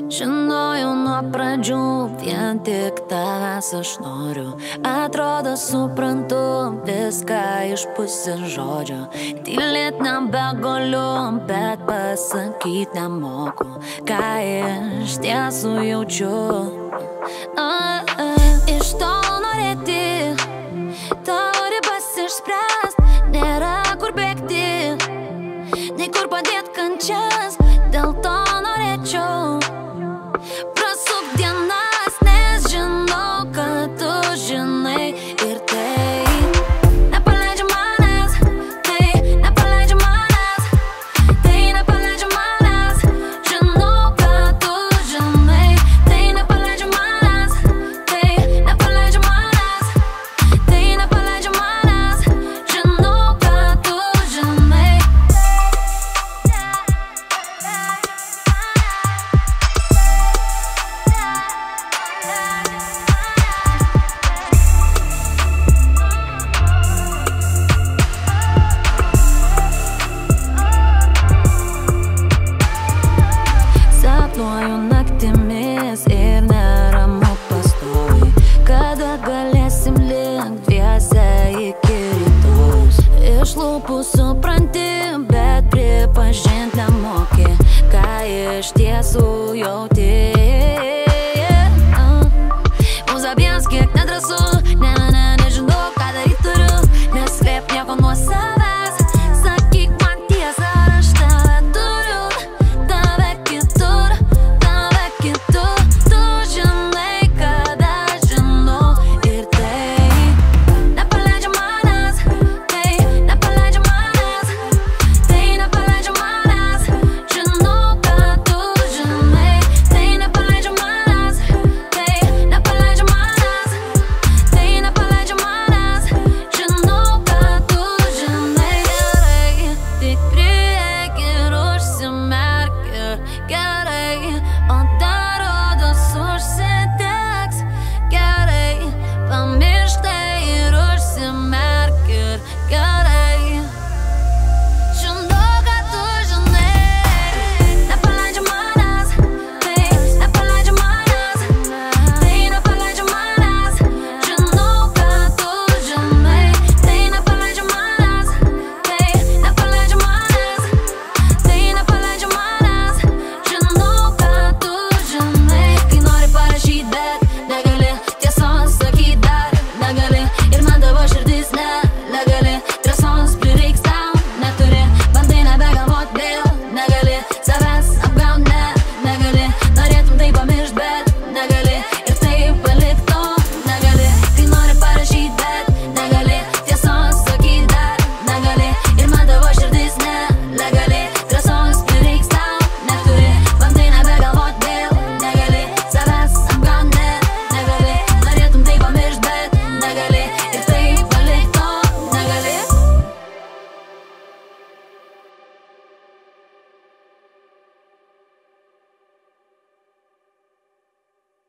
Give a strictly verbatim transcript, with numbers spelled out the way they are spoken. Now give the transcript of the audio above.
Žinojau nuo pradžių, vien tik tavęs aš noriu. Atrodo suprantu viską iš pusės žodžio. Tylėt nebegaliu, bet pasakyt nemoku, ką iš tiesų jaučiu. a, a. Iš tolo norėti, tavo ribas išspręst, nėra kur bėgti, nei kur padėt kančias. Dėl to norėčiau prasuk dienas, nes žinau, kad tu žinai ir tai nepaleidžia manęs, tai nepaleidžia manęs, tai nepaleidžia manęs. Žinau, kad tu žinai, tai nepaleidžia manęs, tai nepaleidžia manęs, tai nepaleidžia manęs. Žinau, kad tu žinai. Sapnuoju naktimis ir neramu pastoviai, kada galėsim likt dviese iki rytojaus. Iš lūpų supranti, bet pripažint nemoki, ką iš tiesų jauti. Mums abiems kiek nedrąsu, ne, ne, ne, nežinau, ką daryt turiu, neslėp nieko nuo savęs. Sakyk man tiesą, ar aš tave turiu, tave kitur, tave kitur. Tu žinai, kad aš žinau ir tai nepaleidžia manęs, tai nepaleidžia manęs, tai nepaleidžia manęs. Žinau, kad tu žinai, tai nepaleidžia manęs, tai nepaleidžia manęs, tai nepaleidžia manęs. Žinau, kad tu žinai gerai, tik prieik ir užsimerk ir gerai, o dar rodos užsidegs gerai. Pamiršk tai ir užsimerk ir gerai. Žinau, kad tu žinai, nepaleidžia manęs, tai nepaleidžia manęs, tai nepaleidžia manęs. Žinau, kad tu žinai, tai nepaleidžia manęs, tai nepaleidžia manęs, tai nepaleidžia manęs. Žinau, kad tu žinai, kai nori parašyt, bet negali tiesos sakyt dar negali, ir man tavo širdis ne, negali